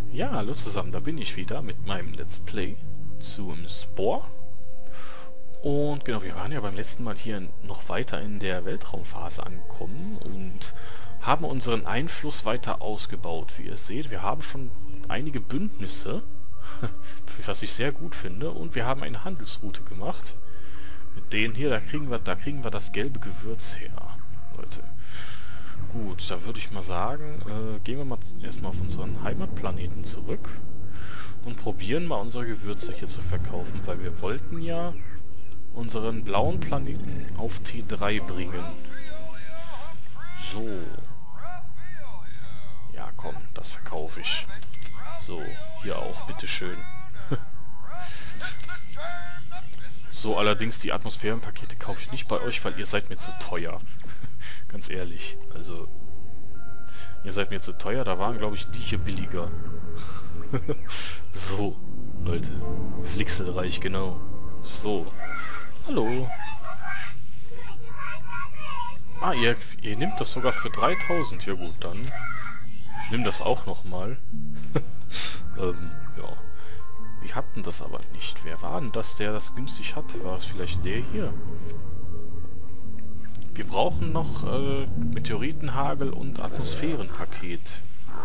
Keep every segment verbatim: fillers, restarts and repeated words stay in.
Ja, hallo zusammen, da bin ich wieder mit meinem Let's Play zum Spore. Und genau, wir waren ja beim letzten Mal hier noch weiter in der Weltraumphase angekommen und haben unseren Einfluss weiter ausgebaut. Wie ihr seht, wir haben schon einige Bündnisse, was ich sehr gut finde, und wir haben eine Handelsroute gemacht. Mit denen hier, da kriegen wir, da kriegen wir das gelbe Gewürz her, Leute. Gut, da würde ich mal sagen, äh, gehen wir mal erstmal auf unseren Heimatplaneten zurück und probieren mal unsere Gewürze hier zu verkaufen, weil wir wollten ja unseren blauen Planeten auf T drei bringen. So. Ja, komm, das verkaufe ich. So, hier auch, bitteschön. So, allerdings die Atmosphärenpakete kaufe ich nicht bei euch, weil ihr seid mir zu teuer. Ganz ehrlich, also ihr seid mir zu teuer, da waren glaube ich die hier billiger. So, Leute, Flixelreich, genau. So, hallo. Ah, ihr, ihr nehmt das sogar für dreitausend, ja gut, dann nimm das auch nochmal. ähm, ja. Wir hatten das aber nicht. Wer war denn das, der das günstig hatte? War es vielleicht der hier? Wir brauchen noch äh, Meteoritenhagel und Atmosphärenpaket.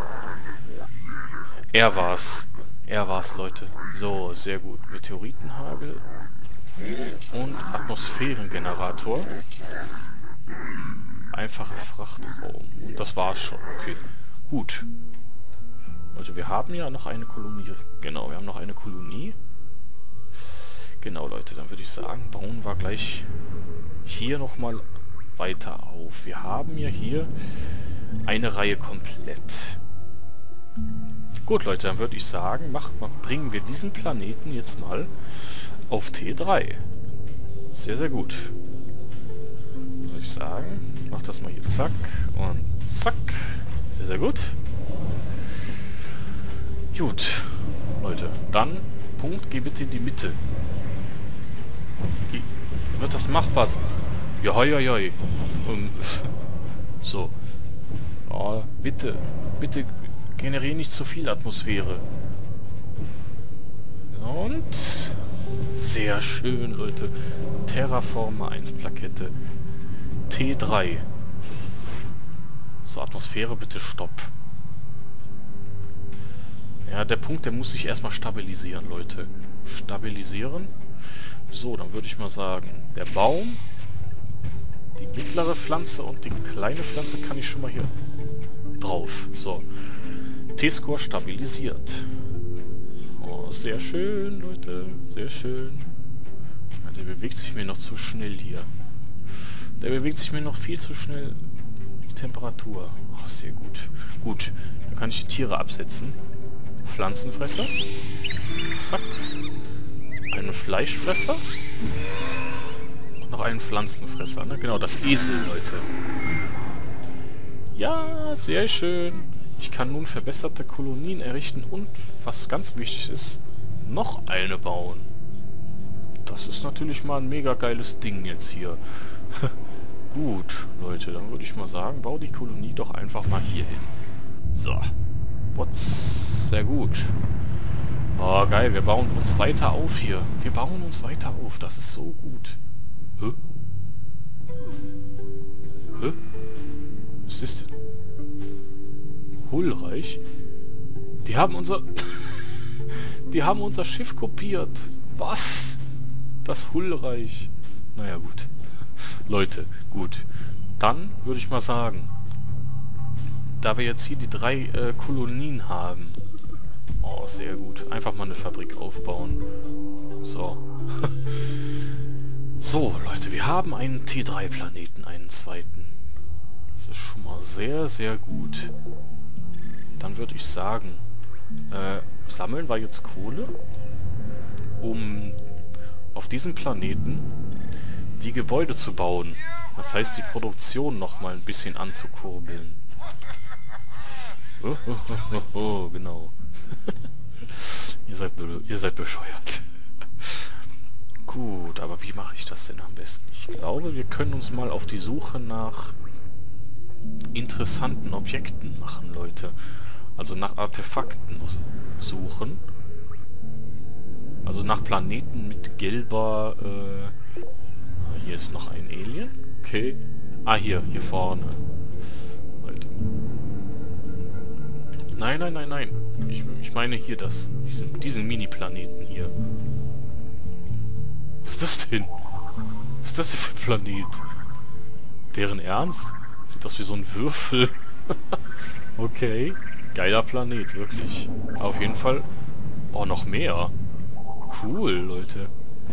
Er war's. Er war's, Leute. So, sehr gut. Meteoritenhagel und Atmosphärengenerator. Einfache Frachtraum. Und das war's schon. Okay. Gut. Also wir haben ja noch eine Kolonie. Genau, wir haben noch eine Kolonie. Genau, Leute. Dann würde ich sagen, bauen wir gleich hier nochmal weiter auf. Wir haben ja hier eine Reihe komplett. Gut, Leute, dann würde ich sagen, mach, bringen wir diesen Planeten jetzt mal auf T drei. Sehr, sehr gut. Würde ich sagen, mach das mal hier zack und zack. Sehr, sehr gut. Gut, Leute, dann Punkt, geh bitte in die Mitte. Geh. Wird das machbar sein? Ja, hoi, hoi, hoi. Um, so. Oh, bitte, bitte generiere nicht zu viel Atmosphäre. Und sehr schön, Leute. Terraformer eins Plakette. T drei. So, Atmosphäre bitte stopp. Ja, der Punkt, der muss sich erstmal stabilisieren, Leute. Stabilisieren. So, dann würde ich mal sagen, der Baum, die mittlere Pflanze und die kleine Pflanze kann ich schon mal hier drauf. So. T-Score stabilisiert. Oh, sehr schön, Leute. Sehr schön. Ja, der bewegt sich mir noch zu schnell hier. Der bewegt sich mir noch viel zu schnell. Die Temperatur. Oh, sehr gut. Gut. Dann kann ich die Tiere absetzen. Pflanzenfresser. Zack. Einen Fleischfresser. Und noch einen Pflanzenfresser. Ne? Genau, das Esel, Leute. Ja, sehr schön. Ich kann nun verbesserte Kolonien errichten und, was ganz wichtig ist, noch eine bauen. Das ist natürlich mal ein mega geiles Ding jetzt hier. Gut, Leute, dann würde ich mal sagen, bau die Kolonie doch einfach mal hier hin. So. What's? Sehr gut. Oh, geil, wir bauen uns weiter auf hier. Wir bauen uns weiter auf, das ist so gut. Hä? Hä? Was ist denn? Hullreich? Die haben unser... Die haben unser Schiff kopiert. Was? Das Hullreich. Naja, gut. Leute, gut. Dann würde ich mal sagen, da wir jetzt hier die drei äh, Kolonien haben. Oh, sehr gut. Einfach mal eine Fabrik aufbauen. So. So, Leute, wir haben einen T drei Planeten, einen zweiten. Das ist schon mal sehr, sehr gut. Dann würde ich sagen, äh, sammeln wir jetzt Kohle, um auf diesem Planeten die Gebäude zu bauen. Das heißt, die Produktion noch mal ein bisschen anzukurbeln. Oh, oh, oh, oh, oh, genau. ihr, seid ihr seid bescheuert. Gut, aber wie mache ich das denn am besten? Ich glaube, wir können uns mal auf die Suche nach interessanten Objekten machen, Leute. Also nach Artefakten suchen. Also nach Planeten mit gelber... Äh, hier ist noch ein Alien. Okay. Ah, hier. Hier vorne. Halt. Nein, nein, nein, nein. Ich, ich meine hier das. Diesen, diesen Mini-Planeten hier. Was ist das denn? Was ist das denn für ein Planet? Deren Ernst? Sieht aus wie so ein Würfel. Okay. Geiler Planet, wirklich. Auf jeden Fall... Oh, noch mehr. Cool, Leute.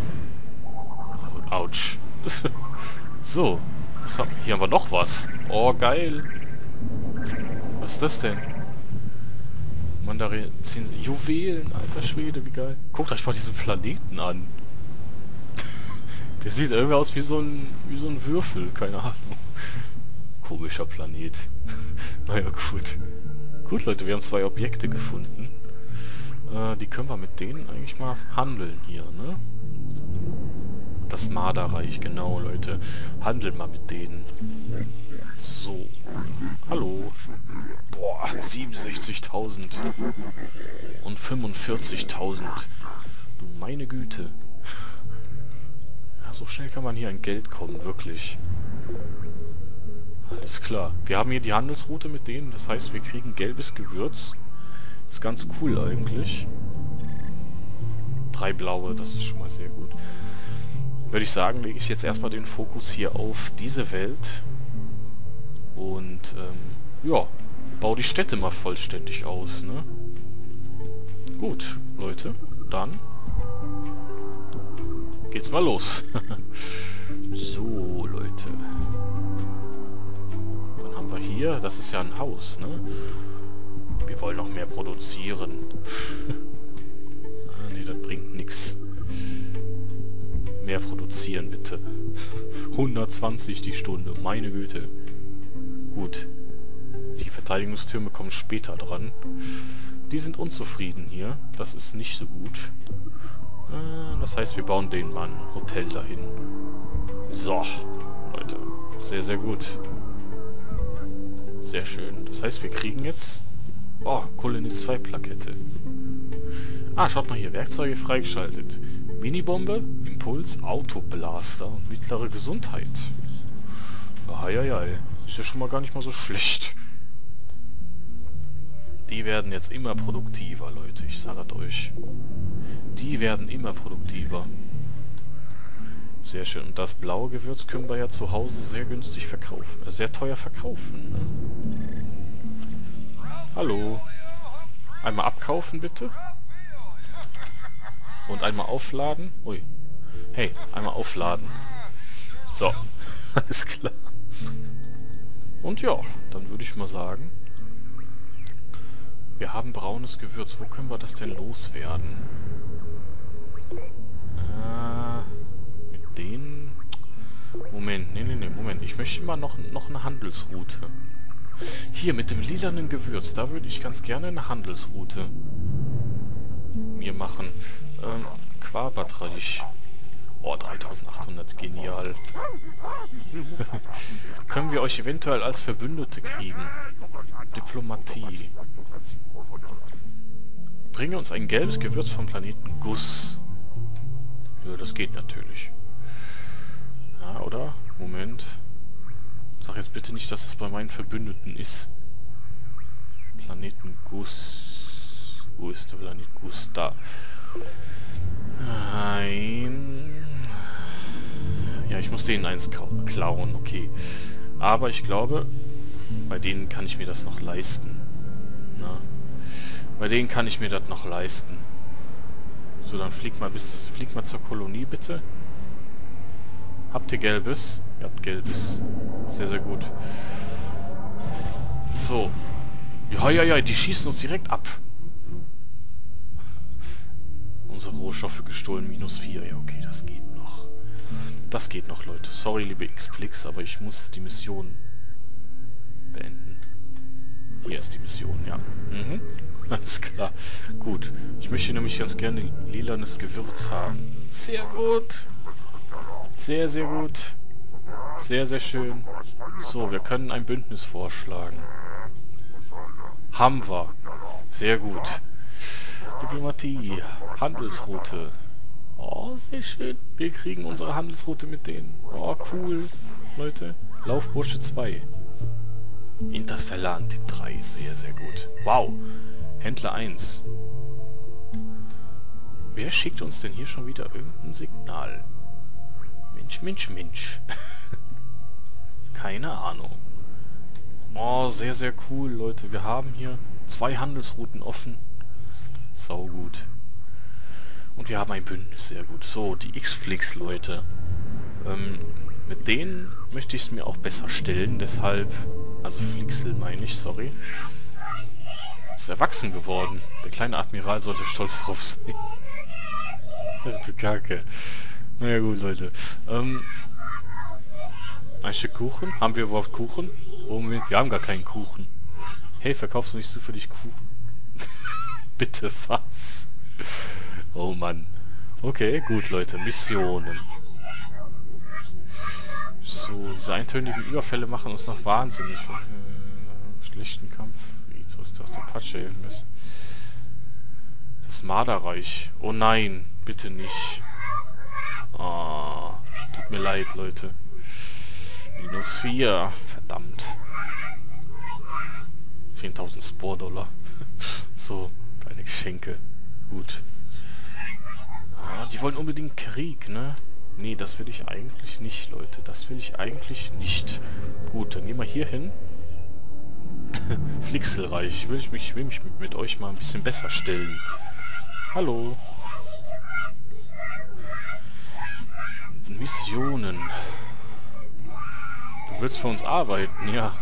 Autsch. So. Was haben, hier haben wir noch was. Oh, geil. Was ist das denn? Mandarin... Juwelen, alter Schwede, wie geil. Guckt euch mal diesen Planeten an. Der sieht irgendwie aus wie so ein... wie so ein Würfel, keine Ahnung. Komischer Planet. Naja, gut. Gut, Leute, wir haben zwei Objekte gefunden. Äh, die können wir mit denen eigentlich mal handeln hier, ne? Das Marderreich, genau, Leute. Handeln mal mit denen. So. Hallo. Boah, siebenundsechzigtausend. Und fünfundvierzigtausend. Du meine Güte. Ja, so schnell kann man hier an Geld kommen, wirklich. Alles klar. Wir haben hier die Handelsroute mit denen. Das heißt, wir kriegen gelbes Gewürz. Ist ganz cool eigentlich. Drei blaue, das ist schon mal sehr gut. Würde ich sagen, lege ich jetzt erstmal den Fokus hier auf diese Welt. Und, ähm, ja, baue die Städte mal vollständig aus, ne? Gut, Leute, dann geht's mal los. So, Leute. Dann haben wir hier, das ist ja ein Haus, ne? Wir wollen noch mehr produzieren. Ah, nee, das bringt nichts. Mehr produzieren, bitte. hundertzwanzig die Stunde, meine Güte. Gut. Die Verteidigungstürme kommen später dran. Die sind unzufrieden hier. Das ist nicht so gut. Äh, das heißt, wir bauen denen mal ein Hotel dahin. So, Leute. Sehr, sehr gut. Sehr schön. Das heißt, wir kriegen jetzt... Oh, Kolonist zwei Plakette. Ah, schaut mal hier. Werkzeuge freigeschaltet. Minibombe, Impuls, Autoblaster und mittlere Gesundheit. Eieiei. Ist ja schon mal gar nicht mal so schlecht. Die werden jetzt immer produktiver, Leute. Ich sage es euch. Die werden immer produktiver. Sehr schön. Und das blaue Gewürz können wir ja zu Hause sehr günstig verkaufen. Äh, sehr teuer verkaufen, ne? Hallo. Einmal abkaufen, bitte. Und einmal aufladen. Ui. Hey, einmal aufladen. So. Alles klar. Und ja, dann würde ich mal sagen, wir haben braunes Gewürz. Wo können wir das denn loswerden? Äh, mit denen... Moment, nee, nee, nee, Moment. Ich möchte mal noch, noch eine Handelsroute. Hier, mit dem lilanen Gewürz. Da würde ich ganz gerne eine Handelsroute mir machen. Ähm, Quabertreich. Oh, dreitausendachthundert, genial. Können wir euch eventuell als Verbündete kriegen? Diplomatie. Bringe uns ein gelbes Gewürz vom Planeten Guss. Ja, das geht natürlich. Ja, oder? Moment. Sag jetzt bitte nicht, dass es bei meinen Verbündeten ist. Planeten Guss. Wo ist der Planet Guss? Da. Nein. Ja, ich muss denen eins klauen, okay. Aber ich glaube, bei denen kann ich mir das noch leisten. Na? Bei denen kann ich mir das noch leisten. So, dann fliegt mal bis, fliegt mal zur Kolonie, bitte. Habt ihr Gelbes? Ihr habt Gelbes. Sehr, sehr gut. So. Ja, ja, ja, die schießen uns direkt ab. Unsere Rohstoffe gestohlen, minus vier. Ja, okay, das geht noch. Das geht noch, Leute. Sorry, liebe X-Plix, aber ich muss die Mission beenden. Hier ist die Mission, ja. Mhm. Alles klar. Gut. Ich möchte nämlich ganz gerne lilanes Gewürz haben. Sehr gut. Sehr, sehr gut. Sehr, sehr schön. So, wir können ein Bündnis vorschlagen. Haben wir. Sehr gut. Diplomatie. Handelsroute. Oh, sehr schön. Wir kriegen unsere Handelsroute mit denen. Oh, cool. Leute. Laufbursche zwei. Interstellar Tipp drei. Sehr, sehr gut. Wow. Händler eins. Wer schickt uns denn hier schon wieder irgendein Signal? Mensch, Mensch, Mensch. Keine Ahnung. Oh, sehr, sehr cool, Leute. Wir haben hier zwei Handelsrouten offen. Sau gut. Und wir haben ein Bündnis, sehr gut. So, die X-Flix, Leute. Ähm, mit denen möchte ich es mir auch besser stellen, deshalb... Also Flixel meine ich, sorry. Ist erwachsen geworden. Der kleine Admiral sollte stolz drauf sein. Du Kacke. Naja gut, Leute. Ähm, ein Stück Kuchen? Haben wir überhaupt Kuchen? Oh Moment, wir haben gar keinen Kuchen. Hey, verkaufst du nicht zufällig Kuchen? Bitte, was? Oh Mann. Okay, gut, Leute. Missionen. So, diese eintönigen Überfälle machen uns noch wahnsinnig. Äh, schlechten Kampf. Ethos, das ist der Patsche. Das Marderreich. Oh nein, bitte nicht. Oh, tut mir leid, Leute. Minus vier. Verdammt. zehntausend Spore-Dollar. So, deine Geschenke. Gut. Ah, die wollen unbedingt Krieg, ne? Nee, das will ich eigentlich nicht, Leute. Das will ich eigentlich nicht. Gut, dann gehen wir hier hin. Flixelreich. Will ich mich, will mich mit, mit euch mal ein bisschen besser stellen. Hallo. Missionen. Du willst für uns arbeiten, ja.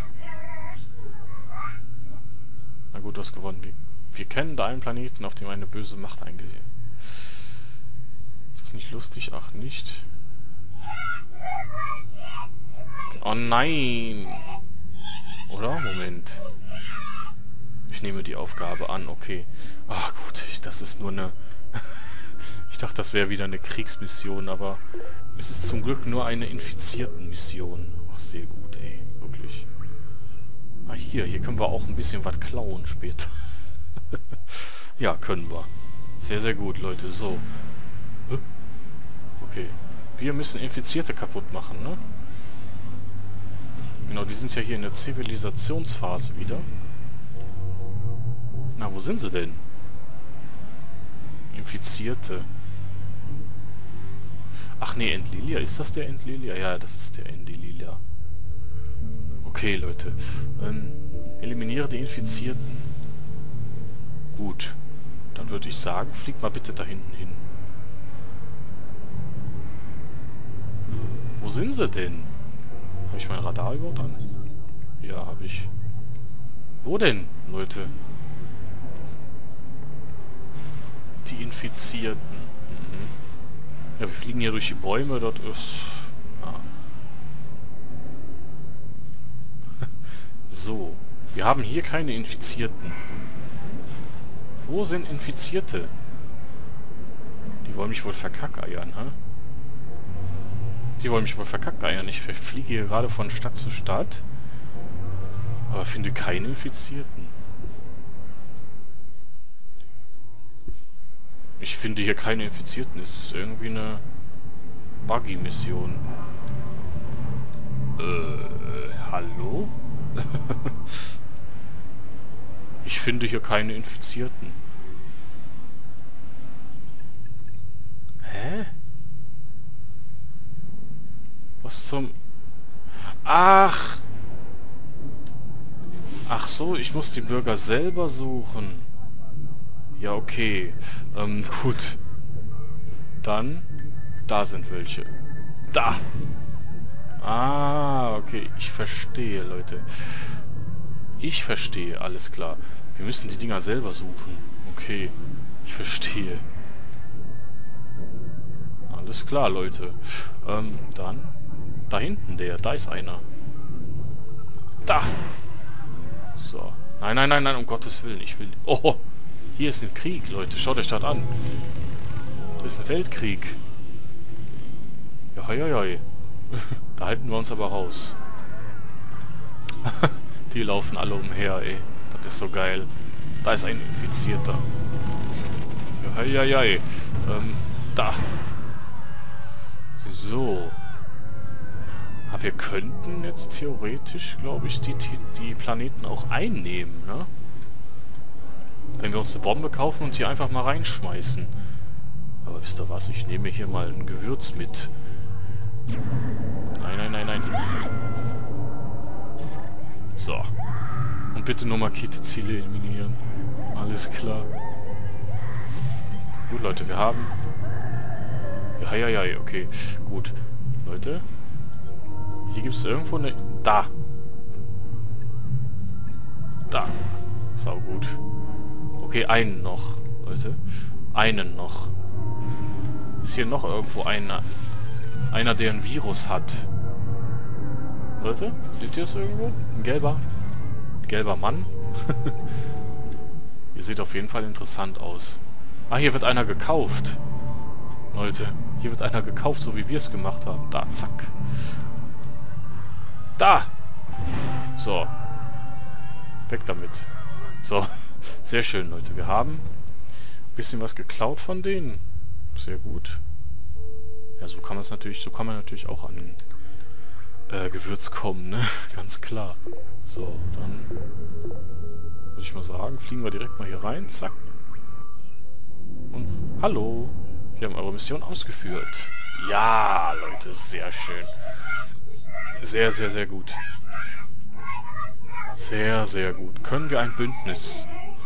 Na gut, du hast gewonnen. Wir, wir kennen da einen Planeten, auf dem eine böse Macht eingesehen. Ist das nicht lustig? Ach, nicht. Oh nein! Oder? Moment. Ich nehme die Aufgabe an, okay. Ach gut, ich, das ist nur eine... Ich dachte, das wäre wieder eine Kriegsmission, aber es ist zum Glück nur eine Infizierten-Mission. Oh, sehr gut, ey. Wirklich. Ah, hier. Hier können wir auch ein bisschen was klauen später. Ja, können wir. Sehr, sehr gut, Leute. So. Okay. Wir müssen Infizierte kaputt machen, ne? Genau, die sind ja hier in der Zivilisationsphase wieder. Na, wo sind sie denn? Infizierte. Ach nee, Endlilia. Ist das der Endlilia? Ja, das ist der Endlilia. Okay, Leute. Ähm, eliminiere die Infizierten. Gut. Dann würde ich sagen, flieg mal bitte da hinten hin. Wo sind sie denn? Habe ich mein Radar überhaupt an? Ja, habe ich. Wo denn, Leute? Die Infizierten. Mhm. Ja, wir fliegen hier durch die Bäume. Dort ist... Ja. So. Wir haben hier keine Infizierten. Wo sind Infizierte? Die wollen mich wohl verkackeiern, hä? Die wollen mich wohl verkackeiern. Ich fliege hier gerade von Stadt zu Stadt. Aber finde keine Infizierten. Ich finde hier keine Infizierten. Es ist irgendwie eine Buggy-Mission. Äh, hallo? Ich finde hier keine Infizierten. Hä? Was zum... Ach! Ach so, ich muss die Bürger selber suchen. Ja, okay. Ähm, gut. Dann... Da sind welche. Da! Ah, okay. Ich verstehe, Leute. Ich verstehe, alles klar. Wir müssen die Dinger selber suchen. Okay. Ich verstehe. Alles klar, Leute. Ähm, dann... Da hinten der. Da ist einer. Da! So. Nein, nein, nein, nein, um Gottes Willen. Ich will... Oh! Hier ist ein Krieg, Leute. Schaut euch das an. Da ist ein Weltkrieg. Ja, hoi, hoi, hoi. Da halten wir uns aber raus. Die laufen alle umher, ey. Das ist so geil. Da ist ein Infizierter. Ja, ja, ja. Ähm, da. So. Aber wir könnten jetzt theoretisch, glaube ich, die, die Planeten auch einnehmen, ne? Wenn wir uns eine Bombe kaufen und hier einfach mal reinschmeißen. Aber wisst ihr was? Ich nehme hier mal ein Gewürz mit. Nein, nein, nein, nein. So. Und bitte nur markierte Ziele eliminieren. Alles klar. Gut, Leute, wir haben... Ja, ja, ja, okay. Gut. Leute. Hier gibt es irgendwo eine... Da. Da. Sau gut. Okay, einen noch, Leute. Einen noch. Ist hier noch irgendwo einer... Einer, der ein Virus hat. Leute, seht ihr es irgendwo? Ein gelber... Gelber Mann. Ihr seht auf jeden Fall interessant aus. Ah, hier wird einer gekauft. Leute, hier wird einer gekauft, so wie wir es gemacht haben. Da, zack. Da! So. Weg damit. So. Sehr schön, Leute. Wir haben ein bisschen was geklaut von denen. Sehr gut. Ja, so kann man es natürlich, so kann man natürlich auch an äh, Gewürz kommen, ne? Ganz klar. So, dann würde ich mal sagen, fliegen wir direkt mal hier rein. Zack. Und hallo. Wir haben eure Mission ausgeführt. Ja, Leute, sehr schön. Sehr, sehr, sehr gut. Sehr, sehr gut. Können wir ein Bündnis?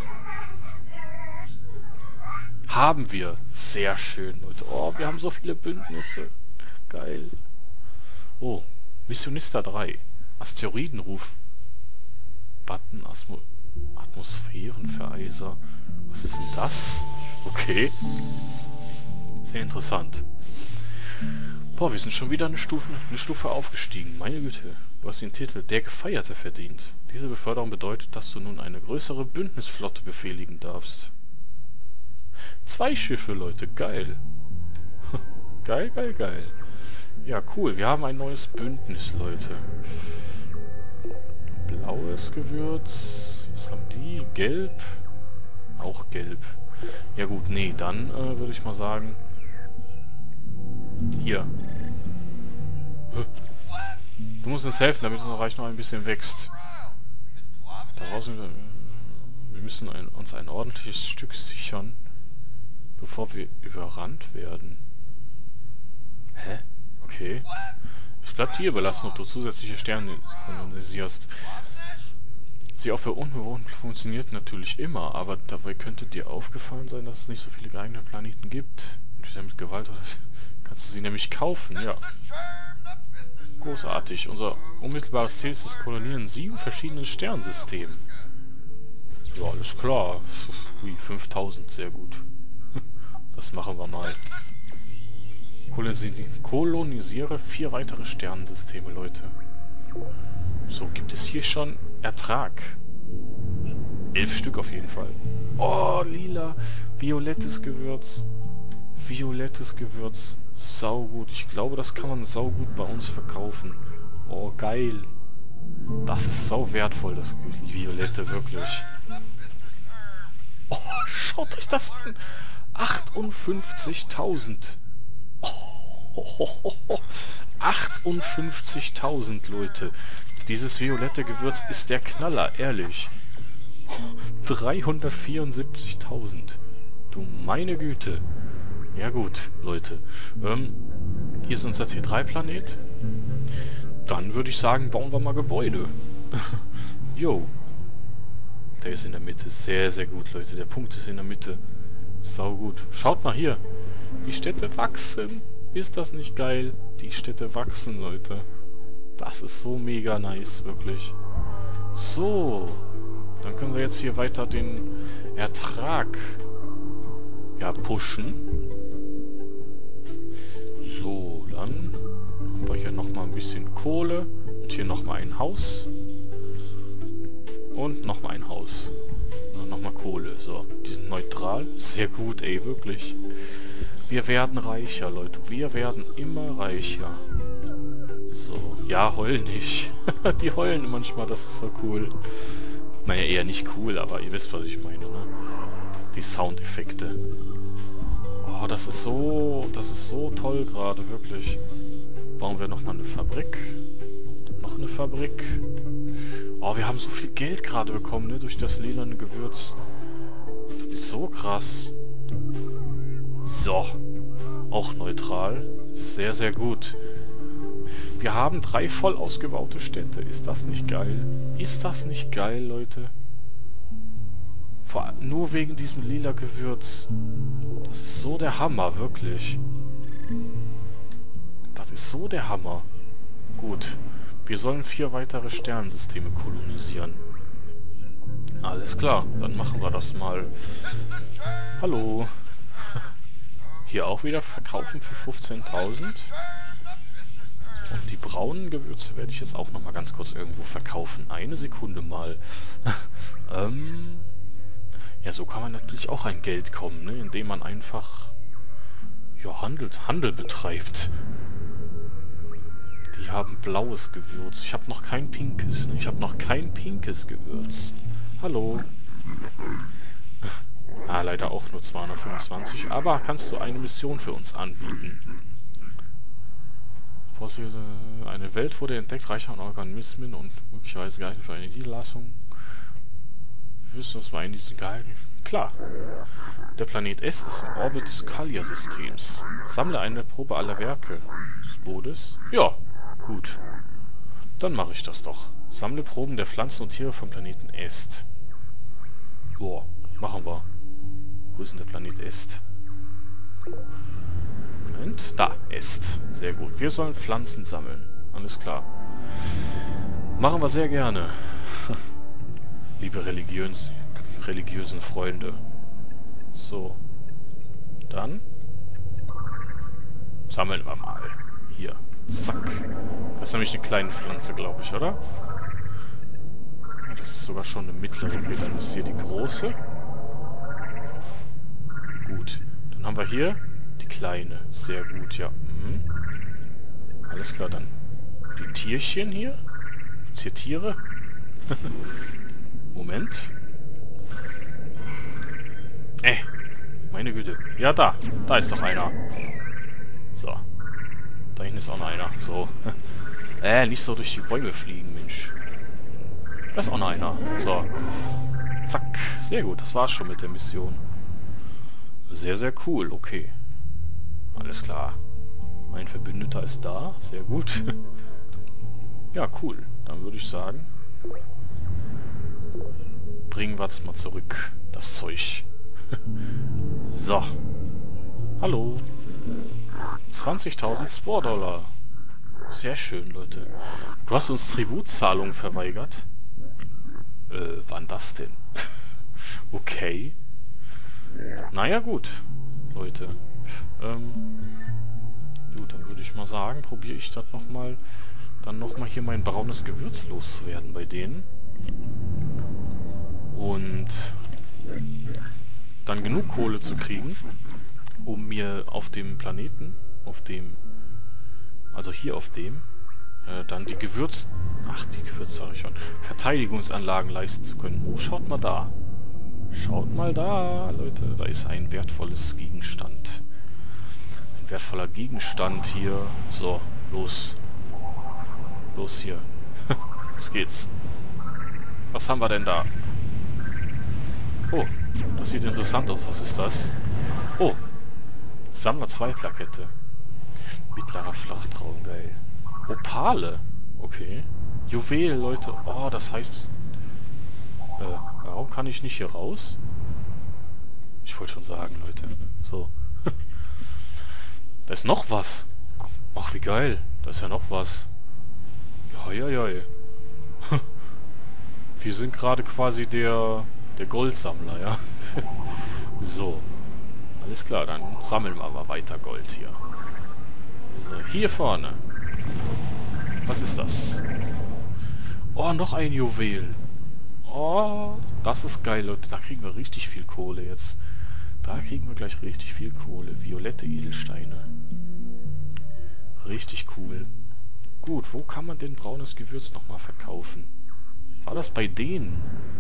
Haben wir. Sehr schön, Leute. Oh, wir haben so viele Bündnisse. Geil. Oh, Missionista drei. Asteroidenruf. Button, Asmo Atmosphärenvereiser. Was ist denn das? Okay. Sehr interessant. Boah, wir sind schon wieder eine Stufe, eine Stufe aufgestiegen. Meine Güte. Du hast den Titel Der Gefeierte verdient. Diese Beförderung bedeutet, dass du nun eine größere Bündnisflotte befehligen darfst. Zwei Schiffe, Leute. Geil. Geil, geil, geil. Ja, cool. Wir haben ein neues Bündnis, Leute. Blaues Gewürz. Was haben die? Gelb. Auch gelb. Ja gut, nee, dann äh, würde ich mal sagen... Hier. Du musst uns helfen, damit unser Reich noch ein bisschen wächst. Daraus wir, wir müssen ein, uns ein ordentliches Stück sichern, bevor wir überrannt werden. Hä? Okay. Es bleibt dir überlassen, ob du zusätzliche Sterne kolonisierst. Sie auch für unbewohnt funktioniert natürlich immer, aber dabei könnte dir aufgefallen sein, dass es nicht so viele geeignete Planeten gibt. Entweder mit Gewalt oder... Kannst du sie nämlich kaufen, ja. Großartig. Unser unmittelbares Ziel ist das Kolonieren in sieben verschiedenen Sternsystemen. Ja, alles klar. Ui, fünftausend, sehr gut. Das machen wir mal. Kolonisiere vier weitere Sternensysteme, Leute. So, gibt es hier schon Ertrag? Elf Stück auf jeden Fall. Oh, lila. Violettes Gewürz. Violettes Gewürz. Saugut. Ich glaube, das kann man saugut bei uns verkaufen. Oh, geil. Das ist sau wertvoll, das Violette, wirklich. Oh, schaut euch das an. achtundfünfzigtausend. Oh, achtundfünfzigtausend, Leute. Dieses violette Gewürz ist der Knaller, ehrlich. dreihundertvierundsiebzigtausend. Du meine Güte. Ja gut, Leute. Ähm, hier ist unser T drei Planet. Dann würde ich sagen, bauen wir mal Gebäude. Jo. Der ist in der Mitte. Sehr, sehr gut, Leute. Der Punkt ist in der Mitte. Sau gut. Schaut mal hier. Die Städte wachsen. Ist das nicht geil? Die Städte wachsen, Leute. Das ist so mega nice, wirklich. So. Dann können wir jetzt hier weiter den Ertrag ja, pushen. So, dann haben wir hier nochmal ein bisschen Kohle. Und hier nochmal ein Haus. Und nochmal ein Haus. Und nochmal Kohle. So, die sind neutral. Sehr gut, ey, wirklich. Wir werden reicher, Leute. Wir werden immer reicher. So, ja, heul nicht. Die heulen manchmal, das ist so cool. Naja, eher nicht cool, aber ihr wisst, was ich meine, ne? Die Soundeffekte. Oh, das ist so... Das ist so toll gerade, wirklich. Bauen wir nochmal eine Fabrik. Noch eine Fabrik. Oh, wir haben so viel Geld gerade bekommen, ne? Durch das lilane Gewürz. Das ist so krass. So. Auch neutral. Sehr, sehr gut. Wir haben drei voll ausgebaute Städte. Ist das nicht geil? Ist das nicht geil, Leute? Vor allem nur wegen diesem lila Gewürz. Das ist so der Hammer, wirklich. Das ist so der Hammer. Gut. Wir sollen vier weitere Sternensysteme kolonisieren. Alles klar, dann machen wir das mal. Hallo. Hier auch wieder verkaufen für fünfzehntausend. Und die braunen Gewürze werde ich jetzt auch nochmal ganz kurz irgendwo verkaufen. Eine Sekunde mal. ähm... Ja, so kann man natürlich auch an Geld kommen, ne? Indem man einfach ja, handelt, Handel betreibt. Die haben blaues Gewürz. Ich habe noch kein pinkes, ne? Ich habe noch kein pinkes Gewürz. Hallo. Ah, leider auch nur zweihundertfünfundzwanzig. Aber kannst du eine Mission für uns anbieten? Eine Welt wurde entdeckt, reicher an Organismen und möglicherweise geeignet für eine Niederlassung. Wirst du das mal in diesen gehalten? Klar. Der Planet S ist im Orbit des Kalia-Systems. Sammle eine Probe aller Werke des Bodens. Ja, gut. Dann mache ich das doch. Sammle Proben der Pflanzen und Tiere vom Planeten Est. Boah, machen wir. Wo ist denn der Planet Est? Moment, da, Est. Sehr gut. Wir sollen Pflanzen sammeln. Alles klar. Machen wir sehr gerne. Liebe religiös, religiösen Freunde. So. Dann sammeln wir mal. Hier. Zack. Das ist nämlich eine kleine Pflanze, glaube ich, oder? Das ist sogar schon eine mittlere. Okay, dann ist hier die große. Gut. Dann haben wir hier die kleine. Sehr gut, ja. Mhm. Alles klar, dann die Tierchen hier. Gibt's hier Tiere? Moment. Äh, meine Güte. Ja, da. Da ist doch einer. So. Da hinten ist auch noch einer. So. äh, nicht so durch die Bäume fliegen, Mensch. Da ist auch noch einer. So. Zack. Sehr gut. Das war's schon mit der Mission. Sehr, sehr cool. Okay. Alles klar. Mein Verbündeter ist da. Sehr gut. Ja, cool. Dann würde ich sagen... Bringen wir das mal zurück, das Zeug. So. Hallo. zwanzigtausend Spore-Dollar. Sehr schön, Leute. Du hast uns Tributzahlungen verweigert. Äh, wann das denn? Okay. Naja, gut, Leute. Ähm, gut, dann würde ich mal sagen, probiere ich das nochmal, dann nochmal hier mein braunes Gewürz loszuwerden bei denen. Und dann genug Kohle zu kriegen, um mir auf dem Planeten, auf dem, also hier auf dem, äh, dann die Gewürz... Ach, die Gewürz sag ich schon. Verteidigungsanlagen leisten zu können. Oh, schaut mal da. Schaut mal da, Leute. Da ist ein wertvolles Gegenstand. Ein wertvoller Gegenstand hier. So, los. Los hier. Los geht's. Was haben wir denn da? Oh, das sieht interessant aus. Was ist das? Oh, Sammler zwei Plakette. Mittlerer Flachtraum, geil. Opale. Okay. Juwel, Leute. Oh, das heißt... Äh, warum kann ich nicht hier raus? Ich wollte schon sagen, Leute. So. Da ist noch was. Ach, wie geil. Da ist ja noch was. Ja, ja, ja. Wir sind gerade quasi der... der Goldsammler, ja. So. Alles klar, dann sammeln wir mal weiter Gold hier. So, hier vorne. Was ist das? Oh, noch ein Juwel. Oh, das ist geil, Leute. Da kriegen wir richtig viel Kohle jetzt. Da kriegen wir gleich richtig viel Kohle. Violette Edelsteine. Richtig cool. Gut, wo kann man denn braunes Gewürz nochmal verkaufen? War das bei denen?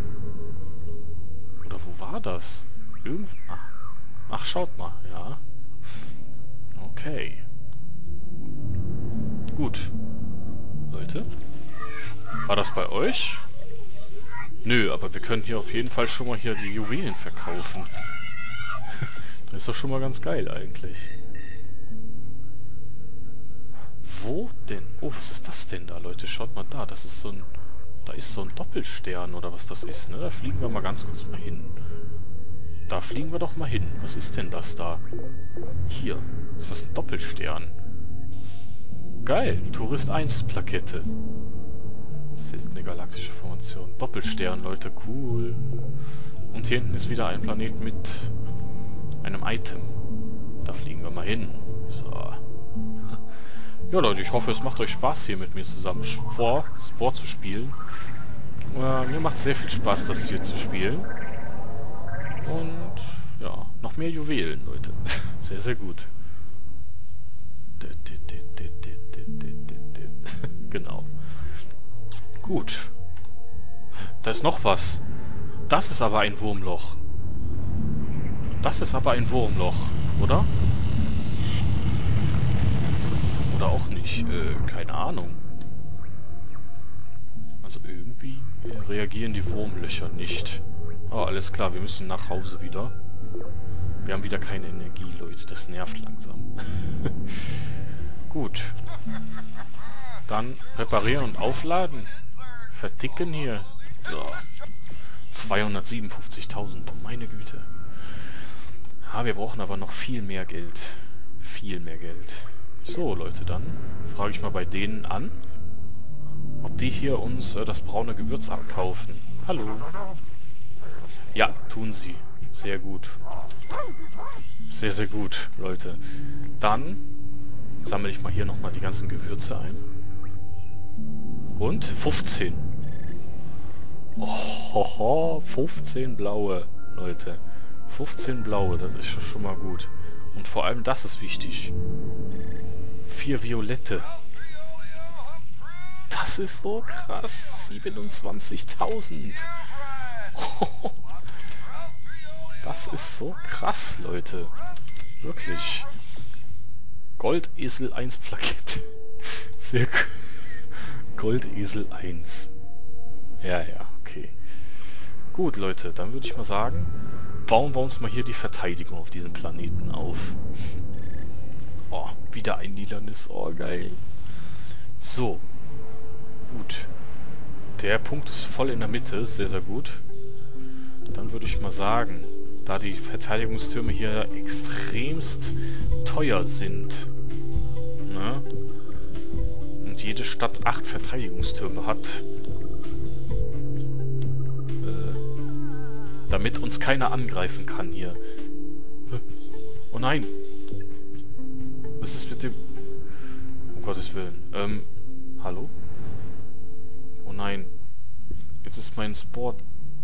Oder wo war das? Irgend... Ach. Ach, schaut mal. Ja. Okay. Gut. Leute. War das bei euch? Nö, aber wir können hier auf jeden Fall schon mal hier die Juwelen verkaufen. Das ist doch schon mal ganz geil eigentlich. Wo denn? Oh, was ist das denn da, Leute? Schaut mal da. Das ist so ein... Da ist so ein Doppelstern oder was das ist, ne? Da fliegen wir mal ganz kurz mal hin. Da fliegen wir doch mal hin. Was ist denn das da? Hier. Ist das ein Doppelstern? Geil. Tourist eins Plakette. Seltene galaktische Formation. Doppelstern, Leute. Cool. Und hier hinten ist wieder ein Planet mit einem Item. Da fliegen wir mal hin. So. Ja, Leute, ich hoffe, es macht euch Spaß, hier mit mir zusammen Spore, Spore zu spielen. Äh, mir macht sehr viel Spaß, das hier zu spielen. Und ja, noch mehr Juwelen, Leute. Sehr, sehr gut. Genau. Gut. Da ist noch was. Das ist aber ein Wurmloch. Das ist aber ein Wurmloch, oder? Oder auch nicht. Äh, keine Ahnung. Also irgendwie reagieren die Wurmlöcher nicht. Oh, alles klar, wir müssen nach Hause wieder. Wir haben wieder keine Energie, Leute. Das nervt langsam. Gut. Dann reparieren und aufladen. Verticken hier. So. zweihundertsiebenundfünfzigtausend. Meine Güte. Ah, wir brauchen aber noch viel mehr Geld. Viel mehr Geld. So, Leute, dann frage ich mal bei denen an, ob die hier uns äh, das braune Gewürz abkaufen. Hallo. Ja, tun sie. Sehr gut. Sehr, sehr gut, Leute. Dann sammle ich mal hier nochmal die ganzen Gewürze ein. Und fünfzehn. Oh, ho, ho, fünfzehn blaue, Leute. fünfzehn blaue, das ist schon mal gut. Und vor allem das ist wichtig. Vier violette. Das ist so krass. siebenundzwanzigtausend. Das ist so krass, Leute. Wirklich. Goldesel eins Plakette. Sehr gut. Goldesel eins. Ja, ja, okay. Gut, Leute, dann würde ich mal sagen, bauen wir uns mal hier die Verteidigung auf diesem Planeten auf. Oh, wieder ein lilanes. Oh, geil. So. Gut. Der Punkt ist voll in der Mitte. Sehr, sehr gut. Dann würde ich mal sagen, da die Verteidigungstürme hier extremst teuer sind, ne? Und jede Stadt acht Verteidigungstürme hat, äh, damit uns keiner angreifen kann hier. Oh nein! Was ist mit dem... Um Gottes Willen. Ähm, hallo? Oh nein. Jetzt ist mein Sport...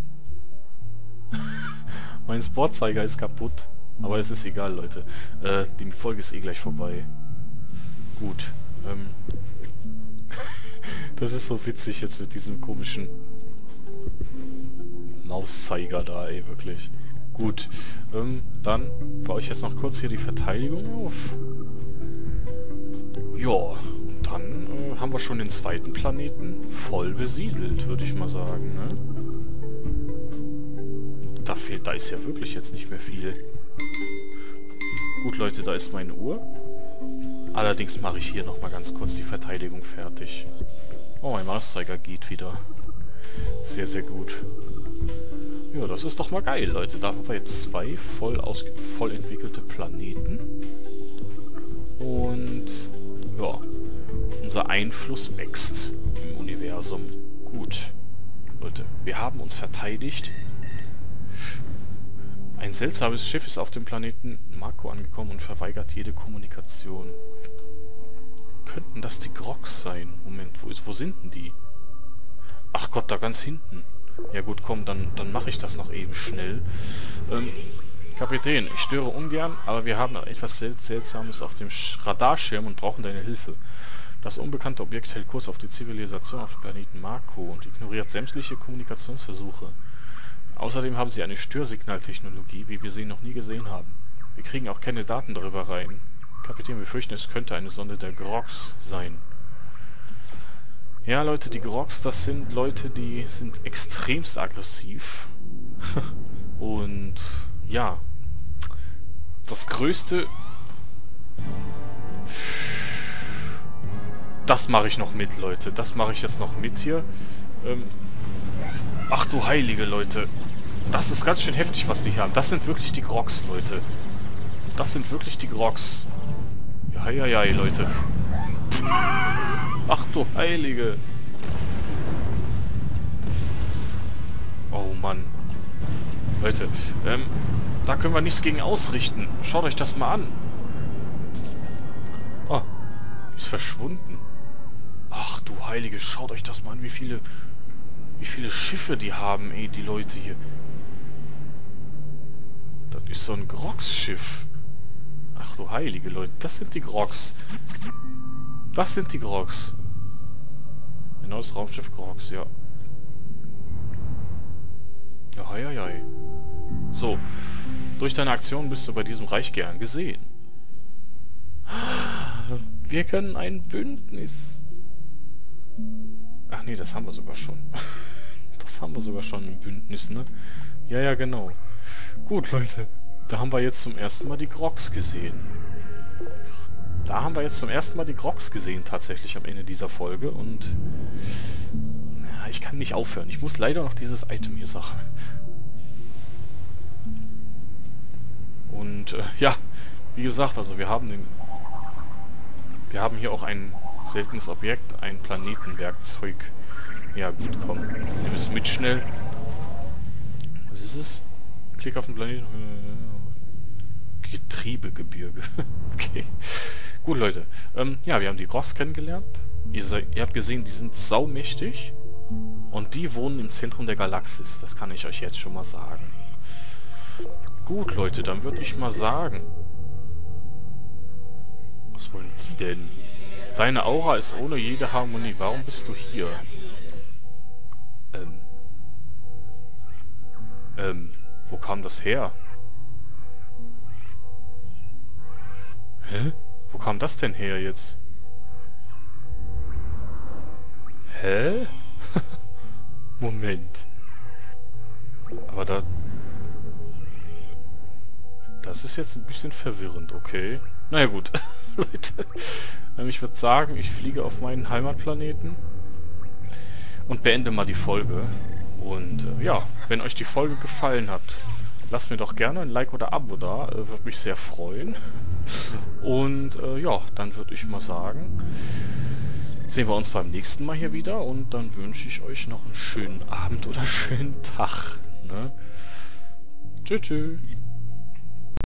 mein Sportzeiger ist kaputt. Aber es ist egal, Leute. Äh, die Folge ist eh gleich vorbei. Gut. Ähm... das ist so witzig jetzt mit diesem komischen Mauszeiger da, ey, wirklich. Gut, ähm, dann baue ich jetzt noch kurz hier die Verteidigung auf. Ja, und dann äh, haben wir schon den zweiten Planeten voll besiedelt, würde ich mal sagen, ne? Da fehlt, da ist ja wirklich jetzt nicht mehr viel. Gut, Leute, da ist meine Uhr. Allerdings mache ich hier nochmal ganz kurz die Verteidigung fertig. Oh, mein Mauszeiger geht wieder. Sehr, sehr gut. Ja, das ist doch mal geil, Leute. Da haben wir jetzt zwei voll, ausge voll entwickelte Planeten. Und ja, unser Einfluss wächst im Universum. Gut. Leute, wir haben uns verteidigt. Ein seltsames Schiff ist auf dem Planeten Mako angekommen und verweigert jede Kommunikation. Könnten das die Grogs sein? Moment, wo, ist, wo sind denn die? Ach Gott, da ganz hinten. Ja gut, komm, dann, dann mache ich das noch eben schnell. Ähm, Kapitän, ich störe ungern, aber wir haben etwas Sel Seltsames auf dem Sch Radarschirm und brauchen deine Hilfe. Das unbekannte Objekt hält Kurs auf die Zivilisation auf dem Planeten Marco und ignoriert sämtliche Kommunikationsversuche. Außerdem haben sie eine Störsignaltechnologie, wie wir sie noch nie gesehen haben. Wir kriegen auch keine Daten darüber rein. Kapitän, wir fürchten, es könnte eine Sonde der Grogs sein. Ja, Leute, die Grogs, das sind Leute, die sind extremst aggressiv. Und ja, das Größte... Das mache ich noch mit, Leute. Das mache ich jetzt noch mit hier. Ähm Ach du heilige Leute. Das ist ganz schön heftig, was die hier haben. Das sind wirklich die Grogs, Leute. Das sind wirklich die Grogs. Ja, ja, ja, Leute. Ach du heilige. Oh Mann. Leute, ähm, da können wir nichts gegen ausrichten. Schaut euch das mal an. Oh, ist verschwunden. Ach du heilige, schaut euch das mal an, wie viele, wie viele Schiffe die haben, ey, die Leute hier. Das ist so ein Grogs-Schiff. Ach du heilige Leute, das sind die Grogs. Das sind die Grogs. Ein neues Raumschiff Grogs, ja. Ja, hei, hei, hei. So. Durch deine Aktion bist du bei diesem Reich gern gesehen. Wir können ein Bündnis. Ach nee, das haben wir sogar schon. Das haben wir sogar schon im Bündnis, ne? Ja, ja, genau. Gut, Leute. Da haben wir jetzt zum ersten Mal die Grogs gesehen. Da haben wir jetzt zum ersten Mal die Grogs gesehen, tatsächlich am Ende dieser Folge. Und... Na, ich kann nicht aufhören. Ich muss leider noch dieses Item hier sagen. Und, äh, ja. Wie gesagt, also wir haben den... Wir haben hier auch ein seltenes Objekt, ein Planetenwerkzeug. Ja, gut, komm. Nimm es mit schnell. Was ist es? Klick auf den Planeten. Getriebegebirge. Okay. Gut, Leute. Ähm, ja, wir haben die Grogs kennengelernt. Ihr, seid, ihr habt gesehen, die sind saumächtig. Und die wohnen im Zentrum der Galaxis. Das kann ich euch jetzt schon mal sagen. Gut, Leute, dann würde ich mal sagen... Was wollen die denn? Deine Aura ist ohne jede Harmonie. Warum bist du hier? Ähm. Ähm, wo kam das her? Hä? Wo kam das denn her jetzt? Hä? Moment. Aber da... Das ist jetzt ein bisschen verwirrend, okay. Naja gut, Leute. Ich würde sagen, ich fliege auf meinen Heimatplaneten und beende mal die Folge. Und äh, ja, wenn euch die Folge gefallen hat, lasst mir doch gerne ein Like oder Abo da. Äh, würde mich sehr freuen. Und äh, ja, dann würde ich mal sagen, sehen wir uns beim nächsten Mal hier wieder. Und dann wünsche ich euch noch einen schönen Abend oder schönen Tag. Ne? Tschüss, tschüss.